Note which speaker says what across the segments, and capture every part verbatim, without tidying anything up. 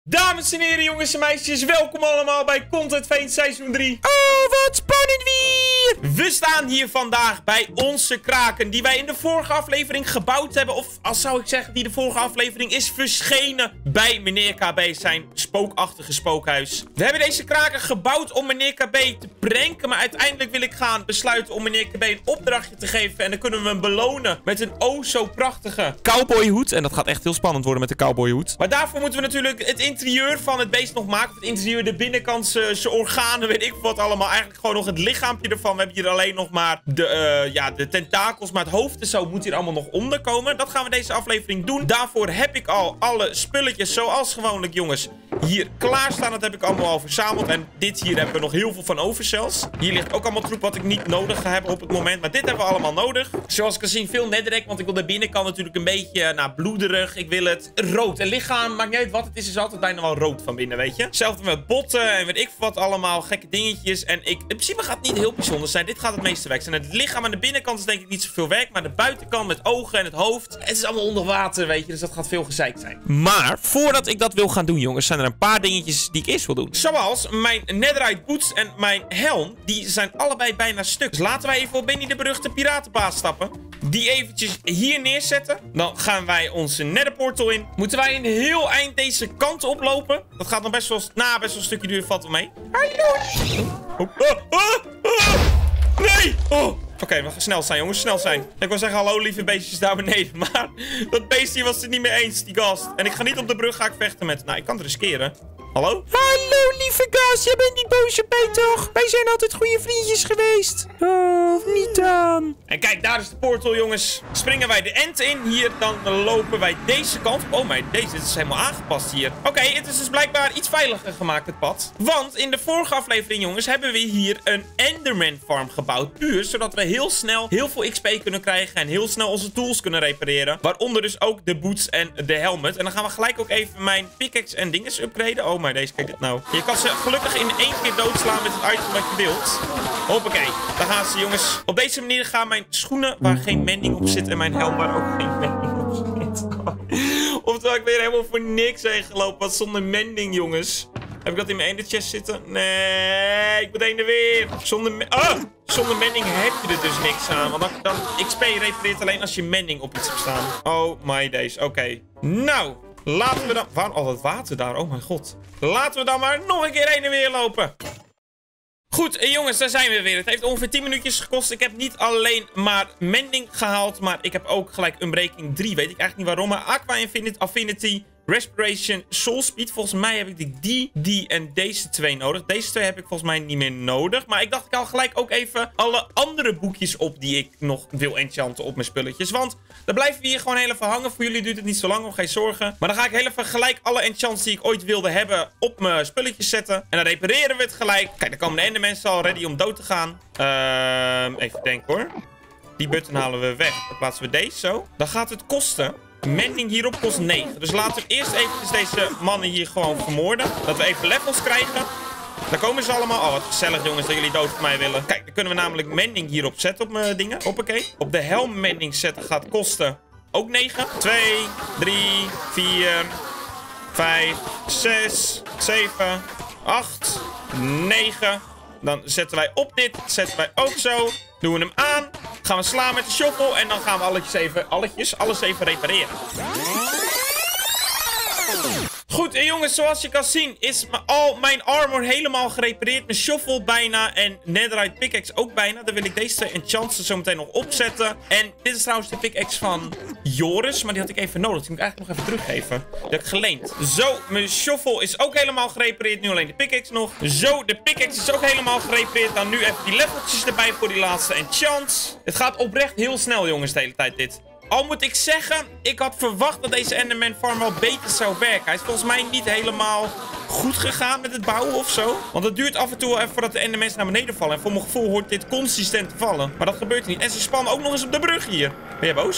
Speaker 1: Dames en heren, jongens en meisjes, welkom allemaal bij Content Vein seizoen drie.
Speaker 2: Oh, wat spannend weer!
Speaker 1: We staan hier vandaag bij onze kraken die wij in de vorige aflevering gebouwd hebben. Of als zou ik zeggen, die de vorige aflevering is verschenen bij meneer K B, zijn spookachtige spookhuis. We hebben deze kraken gebouwd om meneer K B te pranken, maar uiteindelijk wil ik gaan besluiten om meneer K B een opdrachtje te geven. En dan kunnen we hem belonen met een oh zo prachtige
Speaker 2: cowboyhoed. En dat gaat echt heel spannend worden met de cowboyhoed.
Speaker 1: Maar daarvoor moeten we natuurlijk het interieur van het beest nog maken. Het interieur, de binnenkant, zijn organen, weet ik wat allemaal. Eigenlijk gewoon nog het lichaampje ervan. We hebben hier alleen nog maar de, uh, ja, de tentakels. Maar het hoofd en zo moet hier allemaal nog onderkomen. Dat gaan we deze aflevering doen. Daarvoor heb ik al alle spulletjes, zoals gewoonlijk, jongens, hier klaarstaan. Dat heb ik allemaal al verzameld. En dit hier hebben we nog heel veel van over zelfs. Hier ligt ook allemaal troep wat ik niet nodig ga hebben op het moment. Maar dit hebben we allemaal nodig. Zoals ik kan zien, veel netherrack. Want ik wil de binnenkant natuurlijk een beetje, nou, bloederig. Ik wil het rood. Een lichaam, maakt niet uit wat het is, is altijd bijna wel rood van binnen, weet je. Hetzelfde met botten en weet ik wat allemaal. Gekke dingetjes. En ik, in principe gaat het niet heel bijzonder zijn. Dit gaat het meeste werk zijn. Het lichaam aan de binnenkant is denk ik niet zoveel werk. Maar de buitenkant met ogen en het hoofd. Het is allemaal onder water, weet je. Dus dat gaat veel gezeik zijn.
Speaker 2: Maar voordat ik dat wil gaan doen, jongens, zijn er een paar dingetjes die ik eerst wil doen.
Speaker 1: Zoals mijn netherite boots en mijn helm. Die zijn allebei bijna stuk. Dus laten wij even op Benny de beruchte piratenbaas stappen. Die eventjes hier neerzetten. Dan gaan wij onze netherportal in. Moeten wij een heel eind deze kant oplopen? Dat gaat nog best wel, nou, best wel een stukje duur, valt wel mee. Hallo! Oh, oh, oh, oh. Nee! Oh! Oké, okay, we gaan snel zijn, jongens. Snel zijn. Ik wil zeggen, hallo, lieve beestjes daar beneden. Maar dat beestje was het niet meer eens, die gast. En ik ga niet op de brug, ga ik vechten met... Nou, ik kan het riskeren. Hallo?
Speaker 2: Hallo, lieve gast. Jij bent niet boos op mij, toch? Wij zijn altijd goede vriendjes geweest. Oh, niet dan.
Speaker 1: En kijk, daar is de portal, jongens. Springen wij de end in. Hier, dan lopen wij deze kant. Oh, maar deze is helemaal aangepast hier. Oké, okay, het is dus blijkbaar iets veiliger gemaakt, het pad. Want in de vorige aflevering, jongens, hebben we hier een Enderman farm gebouwd. Puur, zodat we heel snel heel veel X P kunnen krijgen. En heel snel onze tools kunnen repareren. Waaronder dus ook de boots en de helmet. En dan gaan we gelijk ook even mijn pickaxe en dinges upgraden. Oh, maar deze, kijk dit nou. Je kan ze gelukkig in één keer doodslaan met het item wat je wilt. Hoppakee, daar gaan ze, jongens. Op deze manier gaan mijn schoenen, waar geen mending op zit, en mijn helm, waar ook geen mending op zit. Oftewel, ik ben helemaal voor niks heen gelopen. Wat zonder mending, jongens. Heb ik dat in mijn ender chest zitten? Nee, ik moet heen en weer. Zonder, ah, zonder mending heb je er dus niks aan. Want dan, dan X P repareert alleen als je mending op iets hebt staan. Oh my days, oké. Okay. Nou, laten we dan... Waarom al dat water daar? Oh mijn god. Laten we dan maar nog een keer heen en weer lopen. Goed, jongens, daar zijn we weer. Het heeft ongeveer tien minuutjes gekost. Ik heb niet alleen maar mending gehaald, maar ik heb ook gelijk Unbreaking drie. Weet ik eigenlijk niet waarom, maar Aqua Infinite, Affinity, Respiration, Soul Speed. Volgens mij heb ik die, die en deze twee nodig. Deze twee heb ik volgens mij niet meer nodig. Maar ik dacht, ik haal gelijk ook even alle andere boekjes op die ik nog wil enchanten op mijn spulletjes. Want dan blijven we hier gewoon heel even hangen. Voor jullie duurt het niet zo lang, geen zorgen. Maar dan ga ik heel even gelijk alle enchants die ik ooit wilde hebben op mijn spulletjes zetten. En dan repareren we het gelijk. Kijk, dan komen de endermensen al ready om dood te gaan. Uh, even denken hoor. Die button halen we weg. Dan plaatsen we deze zo. Dan gaat het kosten... Mending hierop kost negen. Dus laten we eerst even deze mannen hier gewoon vermoorden. Dat we even levels krijgen. Dan komen ze allemaal. Oh, wat gezellig, jongens, dat jullie dood voor mij willen. Kijk, dan kunnen we namelijk mending hierop zetten op mijn dingen. Hoppakee. Op de helm mending zetten gaat kosten ook negen. twee, drie, vier, vijf, zes, zeven, acht, negen. Dan zetten wij op dit. Zetten wij ook zo. Doen we hem aan. Gaan we slaan met de shovel. En dan gaan we alletjes even, alletjes, alles even repareren. Goed, en jongens, zoals je kan zien is al mijn armor helemaal gerepareerd. Mijn shovel bijna en netherite pickaxe ook bijna. Dan wil ik deze twee enchants zo meteen nog opzetten. En dit is trouwens de pickaxe van Joris, maar die had ik even nodig. Die moet ik eigenlijk nog even teruggeven. Die heb ik geleend. Zo, mijn shovel is ook helemaal gerepareerd. Nu alleen de pickaxe nog. Zo, de pickaxe is ook helemaal gerepareerd. Dan nu even die leveltjes erbij voor die laatste enchants. Het gaat oprecht heel snel, jongens, de hele tijd dit. Al moet ik zeggen, ik had verwacht dat deze Enderman farm wel beter zou werken. Hij is volgens mij niet helemaal goed gegaan met het bouwen of zo. Want het duurt af en toe wel even voordat de Endermans naar beneden vallen. En voor mijn gevoel hoort dit consistent te vallen. Maar dat gebeurt niet. En ze spannen ook nog eens op de brug hier. Ben je boos?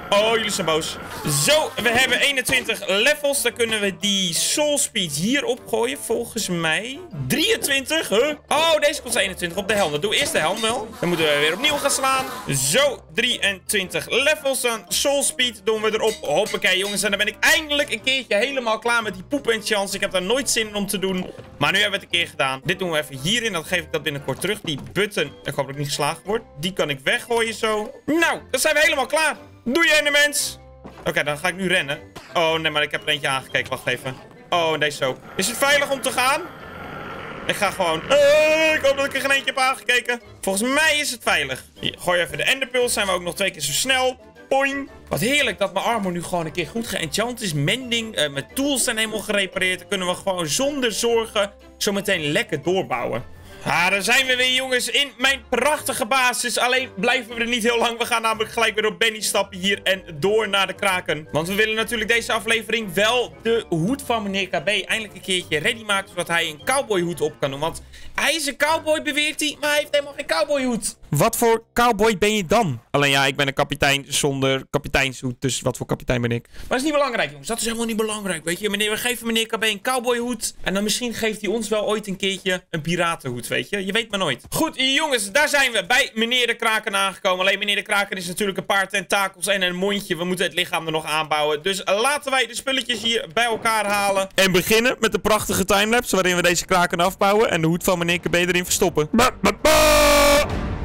Speaker 1: Oh, jullie zijn boos. Zo, we hebben eenentwintig levels. Dan kunnen we die soul speed hier opgooien, volgens mij. drieëntwintig, huh? Oh, deze kost eenentwintig op de helm. Dan doen we eerst de helm wel. Dan moeten we weer opnieuw gaan slaan. Zo, drieëntwintig levels. Dan soul speed doen we erop. Hoppakee, jongens. En dan ben ik eindelijk een keertje helemaal klaar met die poep en chance. Ik heb daar nooit zin in om te doen. Maar nu hebben we het een keer gedaan. Dit doen we even hierin. Dan geef ik dat binnenkort terug. Die button, ik hoop dat ik niet geslagen word. Die kan ik weggooien zo. Nou, dan zijn we helemaal klaar. Doei, ene mens. Oké, okay, dan ga ik nu rennen. Oh, nee, maar ik heb er eentje aangekeken. Wacht even. Oh, en deze ook. Is het veilig om te gaan? Ik ga gewoon... Uh, ik hoop dat ik er geen eentje heb aangekeken. Volgens mij is het veilig. Hier, gooi even de enderpearls. Zijn we ook nog twee keer zo snel. Poing. Wat heerlijk dat mijn armor nu gewoon een keer goed geenchant is. Mending, uh, mijn tools zijn helemaal gerepareerd. Dan kunnen we gewoon zonder zorgen zo meteen lekker doorbouwen. Ah, daar zijn we weer, jongens, in mijn prachtige basis. Alleen blijven we er niet heel lang. We gaan namelijk gelijk weer op Benny stappen hier en door naar de kraken. Want we willen natuurlijk deze aflevering wel de hoed van meneer K B eindelijk een keertje ready maken, zodat hij een cowboyhoed op kan doen. Want hij is een cowboy, beweert hij, maar hij heeft helemaal geen cowboyhoed. Wat voor cowboy ben je dan? Alleen ja, ik ben een kapitein zonder kapiteinshoed, dus wat voor kapitein ben ik? Maar dat is niet belangrijk, jongens. Dat is helemaal niet belangrijk, weet je. Meneer, we geven meneer K B een cowboyhoed. En dan misschien geeft hij ons wel ooit een keertje een piratenhoed, weet je. Je weet maar nooit. Goed, jongens, daar zijn we bij meneer de Kraken aangekomen. Alleen meneer de Kraken is natuurlijk een paar tentakels en een mondje. We moeten het lichaam er nog aanbouwen. Dus laten wij de spulletjes hier bij elkaar halen. En beginnen met de prachtige timelapse waarin we deze kraken afbouwen en de hoed van meneer K B erin verstoppen. Ba, ba, ba!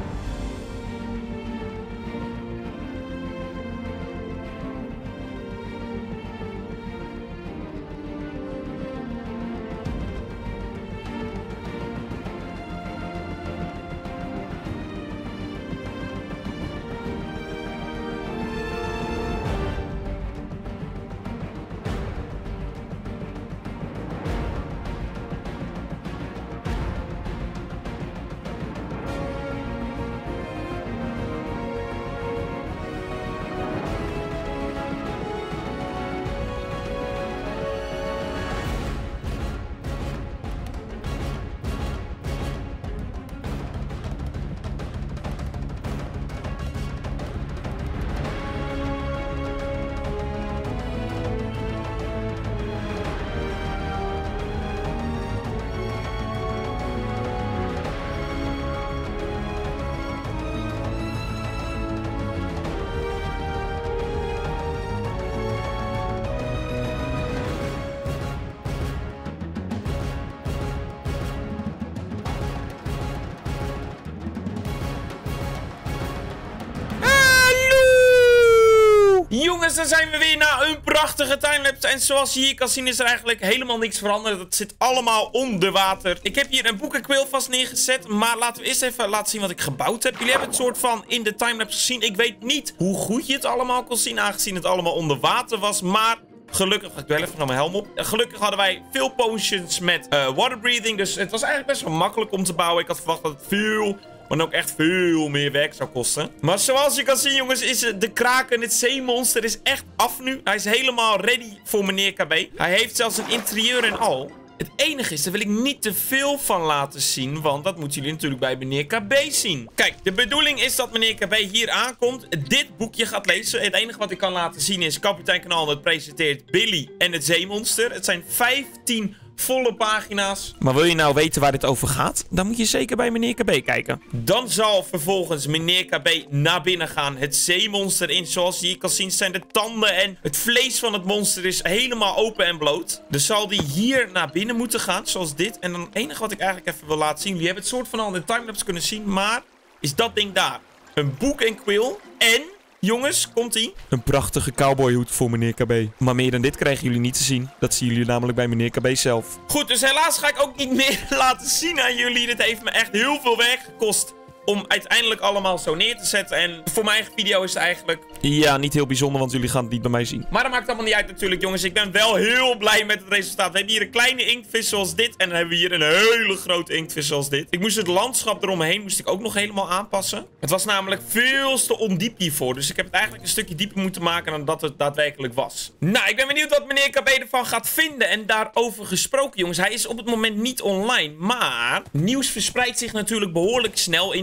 Speaker 1: Jongens, dan zijn we weer na een prachtige timelapse. En zoals je hier kan zien is er eigenlijk helemaal niks veranderd. Het zit allemaal onder water. Ik heb hier een boekenquill vast neergezet. Maar laten we eerst even laten zien wat ik gebouwd heb. Jullie hebben het soort van in de timelapse gezien. Ik weet niet hoe goed je het allemaal kon zien, aangezien het allemaal onder water was. Maar gelukkig, ik doe even naar mijn helm op. Gelukkig hadden wij veel potions met uh, water breathing. Dus het was eigenlijk best wel makkelijk om te bouwen. Ik had verwacht dat het veel... maar ook echt veel meer werk zou kosten. Maar zoals je kan zien, jongens, is de kraken, het zeemonster, is echt af nu. Hij is helemaal ready voor meneer K B. Hij heeft zelfs een interieur en al. Het enige is, daar wil ik niet te veel van laten zien, want dat moeten jullie natuurlijk bij meneer K B zien. Kijk, de bedoeling is dat meneer K B hier aankomt, dit boekje gaat lezen. Het enige wat ik kan laten zien is Kapitein Kanaal, dat presenteert Billy en het zeemonster. Het zijn vijftien volle pagina's. Maar wil je nou weten waar dit over gaat? Dan moet je zeker bij meneer K B kijken. Dan zal vervolgens meneer K B naar binnen gaan. Het zeemonster in. Zoals je hier kan zien zijn de tanden en het vlees van het monster is helemaal open en bloot. Dus zal die hier naar binnen moeten gaan. Zoals dit. En dan het enige wat ik eigenlijk even wil laten zien. Jullie hebben het soort van al in de timelapse kunnen zien. Maar is dat ding daar. Een boek en quill. En... jongens, komt-ie. Een prachtige cowboyhoed voor meneer K B. Maar meer dan dit krijgen jullie niet te zien. Dat zien jullie namelijk bij meneer K B zelf. Goed, dus helaas ga ik ook niet meer laten zien aan jullie. Dit heeft me echt heel veel werk gekost om uiteindelijk allemaal zo neer te zetten. En voor mijn eigen video is het eigenlijk... ja, niet heel bijzonder, want jullie gaan het niet bij mij zien. Maar dat maakt allemaal niet uit natuurlijk, jongens. Ik ben wel heel blij met het resultaat. We hebben hier een kleine inktvis zoals dit. En dan hebben we hier een hele grote inktvis zoals dit. Ik moest het landschap eromheen moest ik ook nog helemaal aanpassen. Het was namelijk veel te ondiep hiervoor. Dus ik heb het eigenlijk een stukje dieper moeten maken dan dat het daadwerkelijk was. Nou, ik ben benieuwd wat meneer K B ervan gaat vinden. En daarover gesproken, jongens. Hij is op het moment niet online. Maar nieuws verspreidt zich natuurlijk behoorlijk snel in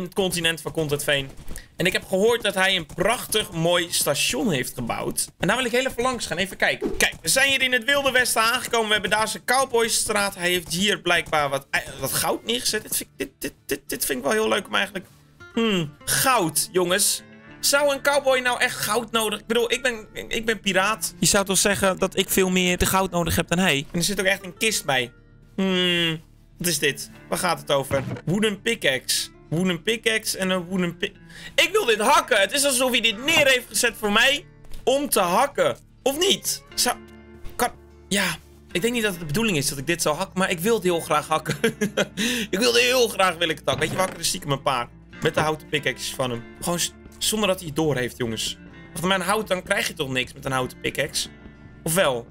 Speaker 1: het continent van Contentveen. En ik heb gehoord dat hij een prachtig mooi station heeft gebouwd. En daar wil ik heel even langs gaan. Even kijken. Kijk, we zijn hier in het Wilde Westen aangekomen. We hebben daar zijn Cowboystraat. Hij heeft hier blijkbaar wat, wat goud neergezet. Dit vind, dit, dit, dit, dit vind ik wel heel leuk om eigenlijk... Hmm, goud, jongens. Zou een cowboy nou echt goud nodig? Ik bedoel, ik ben, ik ben piraat. Je zou toch zeggen dat ik veel meer de goud nodig heb dan hij? En er zit ook echt een kist bij. Hmm, wat is dit? Waar gaat het over? Wooden pickaxe. Wooden pickaxe en een wooden pick... Ik wil dit hakken. Het is alsof hij dit neer heeft gezet voor mij om te hakken. Of niet? Zou... Kan... Ja... Ik denk niet dat het de bedoeling is dat ik dit zou hakken, maar ik wil het heel graag hakken. Ik wilde heel graag wil ik het hakken. Weet je, we hakken er stiekem een paar. Met de houten pickaxes van hem. Gewoon zonder dat hij het door heeft, jongens. Als met een hout, dan krijg je toch niks met een houten pickaxe? Of wel?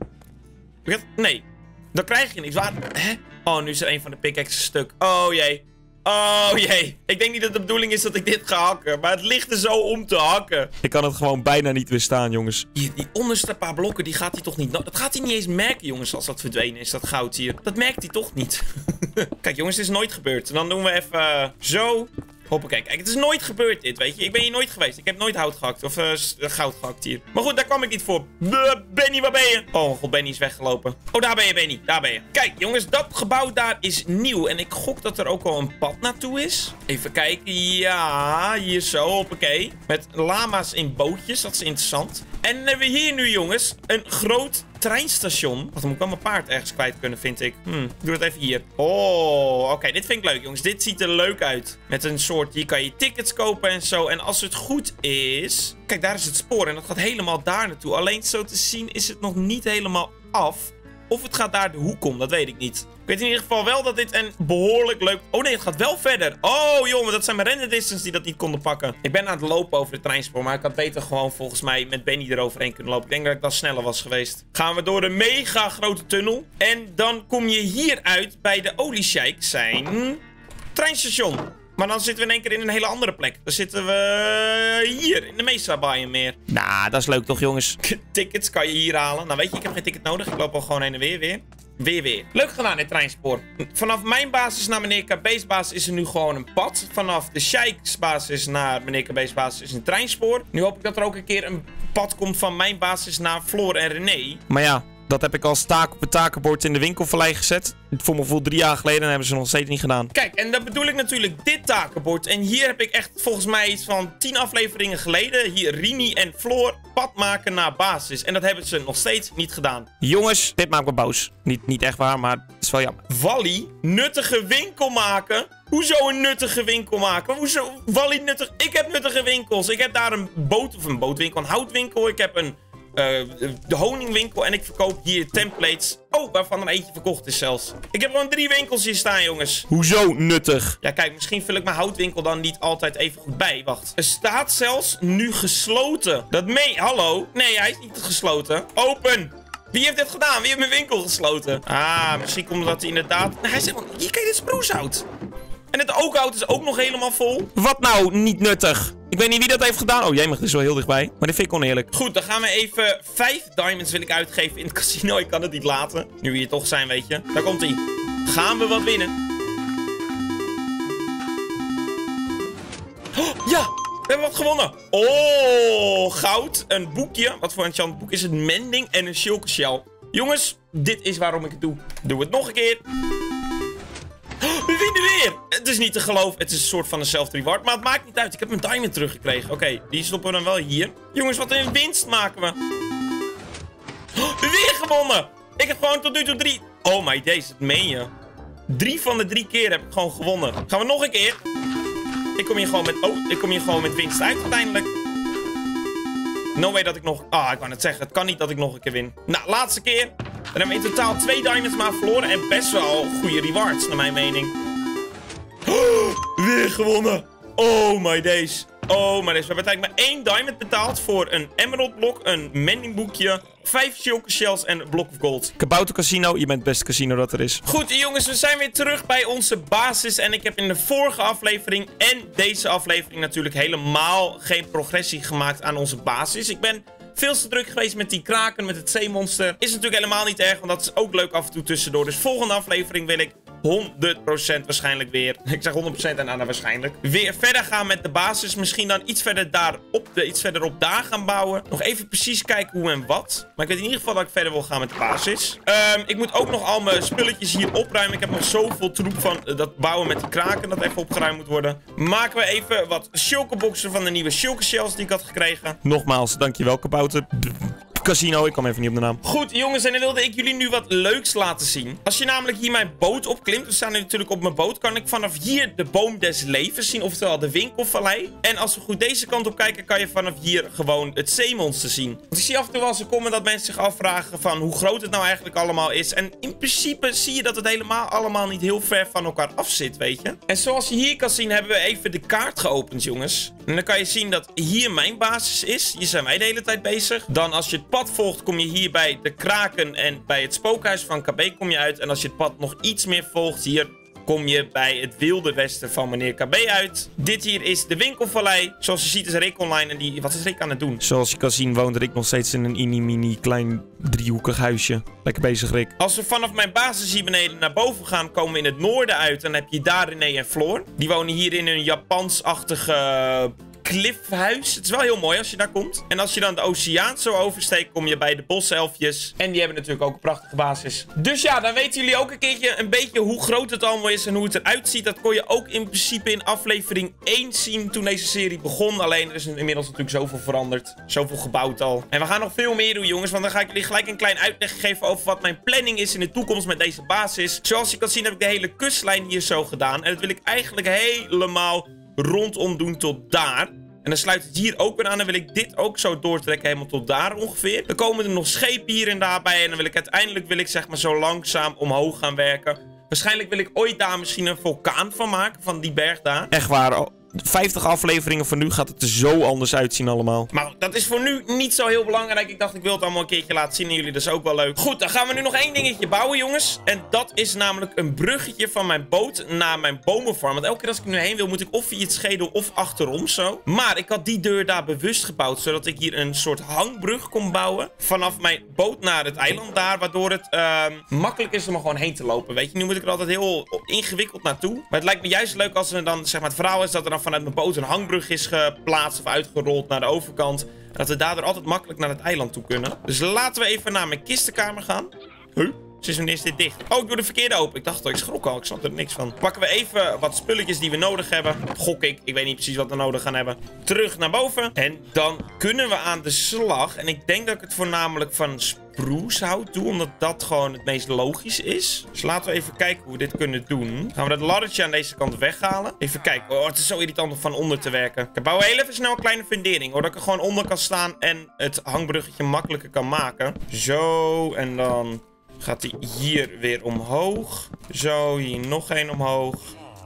Speaker 1: Nee. Dan krijg je niks. Waar... Hè? Oh, nu is er een van de pickaxes stuk. Oh jee. Oh jee. Ik denk niet dat de bedoeling is dat ik dit ga hakken. Maar het ligt er zo om te hakken. Ik kan het gewoon bijna niet weerstaan, jongens. Hier, die onderste paar blokken, die gaat hij toch niet... Dat gaat hij niet eens merken, jongens, als dat verdwenen is, dat goud hier. Dat merkt hij toch niet. Kijk, jongens, dit is nooit gebeurd. En dan doen we even uh, zo... Hoppakee, kijk, het is nooit gebeurd dit, weet je. Ik ben hier nooit geweest. Ik heb nooit hout gehakt. Of uh, goud gehakt hier. Maar goed, daar kwam ik niet voor. Uh, Benny, waar ben je? Oh, mijn god, Benny is weggelopen. Oh, daar ben je, Benny. Daar ben je. Kijk, jongens, dat gebouw daar is nieuw. En ik gok dat er ook al een pad naartoe is. Even kijken. Ja, hier zo, hoppakee. Met lama's in bootjes. Dat is interessant. En dan hebben we hier nu, jongens, een groot treinstation. Wacht, dan moet ik wel mijn paard ergens kwijt kunnen, vind ik. Hm, ik doe het even hier. Oh, oké. Okay, dit vind ik leuk, jongens. Dit ziet er leuk uit. Met een soort... Hier kan je tickets kopen en zo. En als het goed is... Kijk, daar is het spoor. En dat gaat helemaal daar naartoe. Alleen zo te zien is het nog niet helemaal af. Of het gaat daar de hoek om. Dat weet ik niet. Ik weet in ieder geval wel dat dit een behoorlijk leuk... Oh nee, het gaat wel verder. Oh jongen, dat zijn mijn render distance die dat niet konden pakken. Ik ben aan het lopen over het treinspoor. Maar ik had beter gewoon volgens mij met Benny eroverheen kunnen lopen. Ik denk dat ik dan sneller was geweest. Gaan we door een mega grote tunnel. En dan kom je hier uit bij de Oliesheik zijn treinstation. Maar dan zitten we in één keer in een hele andere plek. Dan zitten we hier in de Mesa Biome meer. Nou, dat is leuk toch, jongens? Tickets kan je hier halen. Nou weet je, ik heb geen ticket nodig. Ik loop al gewoon heen en weer weer. Weer weer. Leuk gedaan, dit treinspoor. Vanaf mijn basis naar meneer K B's basis is er nu gewoon een pad. Vanaf de Sheiks basis naar meneer K B's basis is een treinspoor. Nu hoop ik dat er ook een keer een pad komt van mijn basis naar Floor en René. Maar ja, dat heb ik als taak op het takenbord in de winkelvallei gezet. Voor me voor drie jaar geleden en hebben ze nog steeds niet gedaan. Kijk, en dat bedoel ik natuurlijk dit takenbord. En hier heb ik echt volgens mij iets van tien afleveringen geleden... hier Rini en Floor pad maken naar basis. En dat hebben ze nog steeds niet gedaan. Jongens, dit maakt me boos. Niet, niet echt waar, maar het is wel jammer. Wally, nuttige winkel maken? Hoezo een nuttige winkel maken? Hoezo? Wally, nuttig... Ik heb nuttige winkels. Ik heb daar een boot... Of een bootwinkel, een houtwinkel. Ik heb een... Uh, de honingwinkel en ik verkoop hier templates. Oh, waarvan er eentje verkocht is zelfs. Ik heb gewoon drie winkels hier staan, jongens. Hoezo nuttig? Ja, kijk, misschien vul ik mijn houtwinkel dan niet altijd even goed bij. Wacht. Er staat zelfs nu gesloten. Dat mee... Hallo? Nee, hij is niet gesloten. Open! Wie heeft dit gedaan? Wie heeft mijn winkel gesloten? Ah, misschien komt dat hij inderdaad... Nou, hij is helemaal... Hier, kijk, dit is sproeshout. En het ookhout is ook nog helemaal vol. Wat nou niet nuttig? Ik weet niet wie dat heeft gedaan. Oh, jij mag er zo heel dichtbij. Maar dit vind ik oneerlijk. Goed, dan gaan we even vijf diamonds wil ik uitgeven in het casino. Ik kan het niet laten. Nu we hier toch zijn, weet je. Daar komt hij. Gaan we wat winnen? Oh, ja! We hebben wat gewonnen. Oh, goud. Een boekje. Wat voor een enchant boek is het? Mending en een shulker shell. Jongens, dit is waarom ik het doe. Doe het nog een keer. We winnen weer! Het is niet te geloven. Het is een soort van eenzelfde reward. Maar het maakt niet uit. Ik heb mijn diamond teruggekregen. Oké, okay, die stoppen we dan wel hier. Jongens, wat een winst maken we. Weer gewonnen! Ik heb gewoon tot nu toe drie... Oh my days, dat meen je. Drie van de drie keer heb ik gewoon gewonnen. Gaan we nog een keer? Ik kom hier gewoon met... Oh, ik kom hier gewoon met winst uit uiteindelijk. No way dat ik nog... Ah, ik wou net zeggen. Het kan niet dat ik nog een keer win. Nou, laatste keer. Dan hebben we in totaal twee diamonds maar verloren. En best wel goede rewards, naar mijn mening. Oh, weer gewonnen. Oh my days. Oh my days. We hebben uiteindelijk maar één diamond betaald voor een emerald blok, een mending boekje, vijf shulker shells en een block of gold. Kabouter Casino, je bent het beste casino dat er is. Goed jongens, we zijn weer terug bij onze basis. En ik heb in de vorige aflevering en deze aflevering natuurlijk helemaal geen progressie gemaakt aan onze basis. Ik ben... veel te druk geweest met die kraken, met het zeemonster. Is natuurlijk helemaal niet erg, want dat is ook leuk af en toe tussendoor. Dus volgende aflevering wil ik honderd procent waarschijnlijk weer. Ik zeg honderd procent en daarna waarschijnlijk. Weer verder gaan met de basis. Misschien dan iets verder daarop, de, iets verderop daar gaan bouwen. Nog even precies kijken hoe en wat. Maar ik weet in ieder geval dat ik verder wil gaan met de basis. Um, ik moet ook nog al mijn spulletjes hier opruimen. Ik heb nog zoveel troep van uh, dat bouwen met die kraken dat even opgeruimd moet worden. Maken we even wat shulkerboxen van de nieuwe shulker shells die ik had gekregen. Nogmaals, dankjewel kabouter. Casino, ik kwam even niet op de naam. Goed, jongens, en dan wilde ik jullie nu wat leuks laten zien. Als je namelijk hier mijn boot opklimt, we staan nu natuurlijk op mijn boot, kan ik vanaf hier de boom des levens zien, oftewel de winkelvallei. En als we goed deze kant op kijken, kan je vanaf hier gewoon het zeemonster zien. Want ik zie af en toe wel eens een comment dat mensen zich afvragen van hoe groot het nou eigenlijk allemaal is. En in principe zie je dat het helemaal allemaal niet heel ver van elkaar af zit, weet je. En zoals je hier kan zien, hebben we even de kaart geopend, jongens. En dan kan je zien dat hier mijn basis is. Hier zijn wij de hele tijd bezig. Dan als je het pad volgt, kom je hier bij de kraken en bij het spookhuis van K B kom je uit. En als je het pad nog iets meer volgt, hier kom je bij het wilde westen van meneer K B uit. Dit hier is de winkelvallei. Zoals je ziet is Rick online en die... Wat is Rick aan het doen? Zoals je kan zien woont Rick nog steeds in een mini-mini klein driehoekig huisje. Lekker bezig, Rick. Als we vanaf mijn basis hier beneden naar boven gaan, komen we in het noorden uit. En dan heb je daar René en Floor. Die wonen hier in een Japans-achtige cliffhuis. Het is wel heel mooi als je daar komt. En als je dan de oceaan zo oversteekt, kom je bij de boselfjes. En die hebben natuurlijk ook een prachtige basis. Dus ja, dan weten jullie ook een keertje een beetje hoe groot het allemaal is en hoe het eruit ziet. Dat kon je ook in principe in aflevering één zien toen deze serie begon. Alleen er is inmiddels natuurlijk zoveel veranderd. Zoveel gebouwd al. En we gaan nog veel meer doen, jongens. Want dan ga ik jullie gelijk een klein uitleg geven over wat mijn planning is in de toekomst met deze basis. Zoals je kan zien heb ik de hele kustlijn hier zo gedaan. En dat wil ik eigenlijk helemaal rondom doen tot daar. En dan sluit het hier ook weer aan. Dan wil ik dit ook zo doortrekken helemaal tot daar ongeveer. Dan komen er nog schepen hier en daarbij. En dan wil ik uiteindelijk wil ik zeg maar zo langzaam omhoog gaan werken. Waarschijnlijk wil ik ooit daar misschien een vulkaan van maken. Van die berg daar. Echt waar. vijftig afleveringen van nu gaat het er zo anders uitzien allemaal. Maar dat is voor nu niet zo heel belangrijk. Ik dacht ik wil het allemaal een keertje laten zien. En jullie, dat is ook wel leuk. Goed, dan gaan we nu nog één dingetje bouwen, jongens. En dat is namelijk een bruggetje van mijn boot naar mijn bomenfarm. Want elke keer als ik er nu heen wil, moet ik of via het schedel of achterom zo. Maar ik had die deur daar bewust gebouwd. Zodat ik hier een soort hangbrug kon bouwen. Vanaf mijn boot naar het eiland daar. Waardoor het uh, makkelijk is om er gewoon heen te lopen. Weet je, nu moet ik er altijd heel ingewikkeld naartoe. Maar het lijkt me juist leuk als er dan, zeg maar, het verhaal is dat er dan vanuit mijn boot een hangbrug is geplaatst of uitgerold naar de overkant. En dat we daardoor altijd makkelijk naar het eiland toe kunnen. Dus laten we even naar mijn kistenkamer gaan. Huh? Sinds wanneer is dit dicht? Oh, ik doe de verkeerde open. Ik dacht dat ik schrok al. Ik snap er niks van. Pakken we even wat spulletjes die we nodig hebben. Gok ik. Ik weet niet precies wat we nodig gaan hebben. Terug naar boven. En dan kunnen we aan de slag. En ik denk dat ik het voornamelijk van sprucehout doe. Omdat dat gewoon het meest logisch is. Dus laten we even kijken hoe we dit kunnen doen. Gaan we dat laddertje aan deze kant weghalen. Even kijken. Oh, het is zo irritant om van onder te werken. Ik bouw heel even snel een kleine fundering. Hoor, dat ik er gewoon onder kan staan. En het hangbruggetje makkelijker kan maken. Zo. En dan gaat hij hier weer omhoog. Zo, hier nog één omhoog.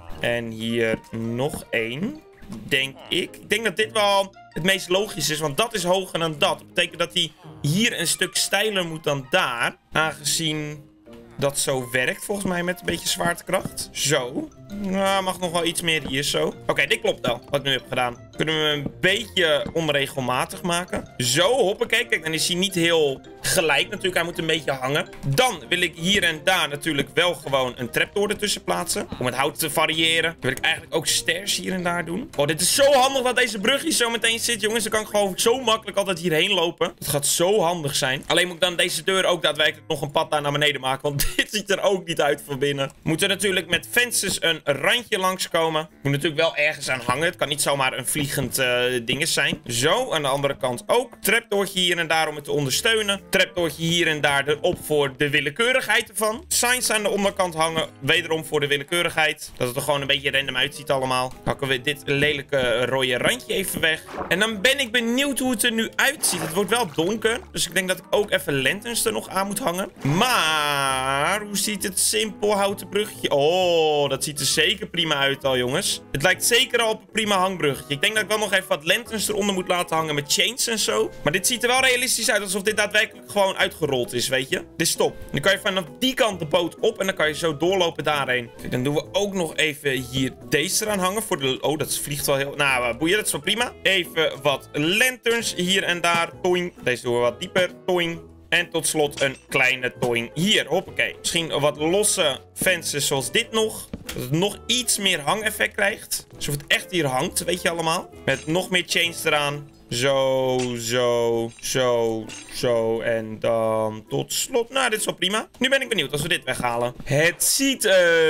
Speaker 1: En hier nog één. Denk ik. Ik denk dat dit wel het meest logisch is. Want dat is hoger dan dat. Dat betekent dat hij hier een stuk steiler moet dan daar. Aangezien dat zo werkt volgens mij met een beetje zwaartekracht. Zo. Nou, mag nog wel iets meer hier zo. Oké, okay, dit klopt wel wat ik nu heb gedaan. Kunnen we hem een beetje onregelmatig maken. Zo, hoppakee. Kijk, dan is hij niet heel gelijk natuurlijk. Hij moet een beetje hangen. Dan wil ik hier en daar natuurlijk wel gewoon een trapdoor ertussen plaatsen. Om het hout te variëren. Dan wil ik eigenlijk ook stairs hier en daar doen. Oh, dit is zo handig dat deze brug hier zo meteen zit, jongens. Dan kan ik gewoon zo makkelijk altijd hierheen lopen. Dat gaat zo handig zijn. Alleen moet ik dan deze deur ook daadwerkelijk nog een pad daar naar beneden maken. Want dit ziet er ook niet uit van binnen. Moet er natuurlijk met vensters een randje langskomen. Moet natuurlijk wel ergens aan hangen. Het kan niet zomaar een vliegend uh, ding zijn. Zo, aan de andere kant ook. Trapdoortje hier en daar om het te ondersteunen. Trapdoortje hier en daar erop voor de willekeurigheid ervan. Signs aan de onderkant hangen. Wederom voor de willekeurigheid. Dat het er gewoon een beetje random uitziet allemaal. Hakken we dit lelijke rode randje even weg. En dan ben ik benieuwd hoe het er nu uitziet. Het wordt wel donker. Dus ik denk dat ik ook even lanterns er nog aan moet hangen. Maar hoe ziet het simpel houten bruggetje? Oh, dat ziet er zeker prima uit al, jongens. Het lijkt zeker al op een prima hangbruggetje. Ik denk dat ik wel nog even wat lanterns eronder moet laten hangen met chains en zo. Maar dit ziet er wel realistisch uit. Alsof dit daadwerkelijk gewoon uitgerold is, weet je. Dit is top. Dan kan je vanaf die kant de boot op en dan kan je zo doorlopen daarheen. Kijk, dan doen we ook nog even hier deze eraan hangen. Voor de... Oh, dat vliegt wel heel... Nou, boeien, dat is wel prima. Even wat lanterns hier en daar. Toing. Deze doen we wat dieper. Toing. En tot slot een kleine toing hier. Hoppakee. Misschien wat losse vensters zoals dit nog. Dat het nog iets meer hangeffect krijgt. Alsof het echt hier hangt, weet je allemaal. Met nog meer chains eraan. Zo, zo, zo, zo. En dan tot slot. Nou, dit is wel prima. Nu ben ik benieuwd als we dit weghalen. Het ziet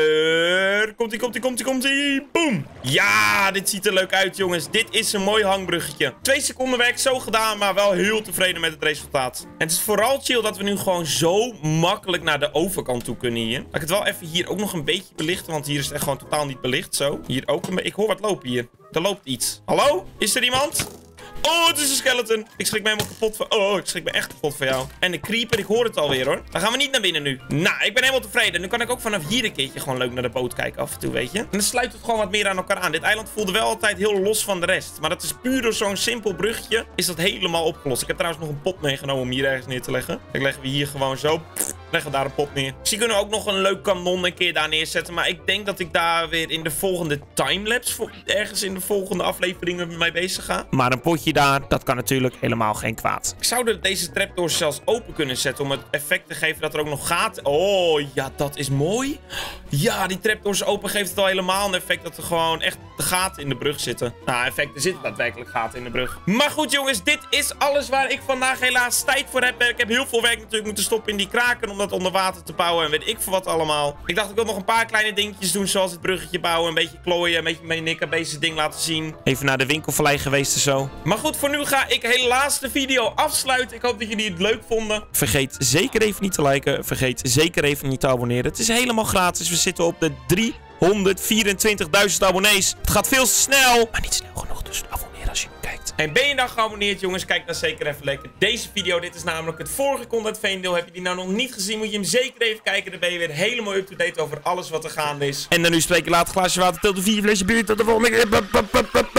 Speaker 1: er... Komt-ie, komt-ie, komt-ie, komt-ie. Boom. Ja, dit ziet er leuk uit, jongens. Dit is een mooi hangbruggetje. Twee seconden werk, zo gedaan, maar wel heel tevreden met het resultaat. En het is vooral chill dat we nu gewoon zo makkelijk naar de overkant toe kunnen hier. Laat ik het wel even hier ook nog een beetje belichten, want hier is het echt gewoon totaal niet belicht. Zo. Hier ook een beetje. Ik hoor wat lopen hier. Er loopt iets. Hallo? Is er iemand? Oh, het is een skeleton. Ik schrik me helemaal kapot van... Oh, ik schrik me echt kapot van jou. En de creeper, ik hoor het alweer, hoor. Dan gaan we niet naar binnen nu. Nou, ik ben helemaal tevreden. Nu kan ik ook vanaf hier een keertje gewoon leuk naar de boot kijken af en toe, weet je. En dan sluit het gewoon wat meer aan elkaar aan. Dit eiland voelde wel altijd heel los van de rest. Maar dat is puur door zo'n simpel bruggetje is dat helemaal opgelost. Ik heb trouwens nog een pot meegenomen om hier ergens neer te leggen. Dan leggen we hier gewoon zo... Leggen we daar een pot neer. Misschien kunnen we ook nog een leuk kanon een keer daar neerzetten. Maar ik denk dat ik daar weer in de volgende timelapse... ergens in de volgende afleveringen mee bezig ga.
Speaker 2: Maar een potje daar, dat kan natuurlijk helemaal geen kwaad.
Speaker 1: Ik zou deze trapdoors zelfs open kunnen zetten om het effect te geven dat er ook nog gaten... Oh, ja, dat is mooi. Ja, die trapdoors open geeft het al helemaal een effect dat er gewoon echt de gaten in de brug zitten. Nou, effect, er zitten daadwerkelijk gaten in de brug. Maar goed, jongens, dit is alles waar ik vandaag helaas tijd voor heb. Ik heb heel veel werk natuurlijk moeten stoppen in die kraken om dat onder water te bouwen en weet ik veel wat allemaal. Ik dacht, ik wil nog een paar kleine dingetjes doen, zoals het bruggetje bouwen, een beetje klooien, een beetje mijn Nikkabase ding laten zien.
Speaker 2: Even naar de winkelvallei geweest en zo.
Speaker 1: Maar goed, voor nu ga ik helaas de video afsluiten. Ik hoop dat jullie het leuk vonden.
Speaker 2: Vergeet zeker even niet te liken. Vergeet zeker even niet te abonneren. Het is helemaal gratis. We zitten op de driehonderdvierentwintigduizend abonnees. Het gaat veel te snel. Maar niet snel genoeg, dus abonneer als je nu kijkt.
Speaker 1: En ben je dan geabonneerd, jongens? Kijk dan zeker even lekker deze video. Dit is namelijk het vorige Content Veendeel. Heb je die nou nog niet gezien? Moet je hem zeker even kijken. Dan ben je weer helemaal up-to-date over alles wat er gaande is.
Speaker 2: En dan nu spreek je later glaasje water. Tot de vier flesje bier. Tot de volgende keer.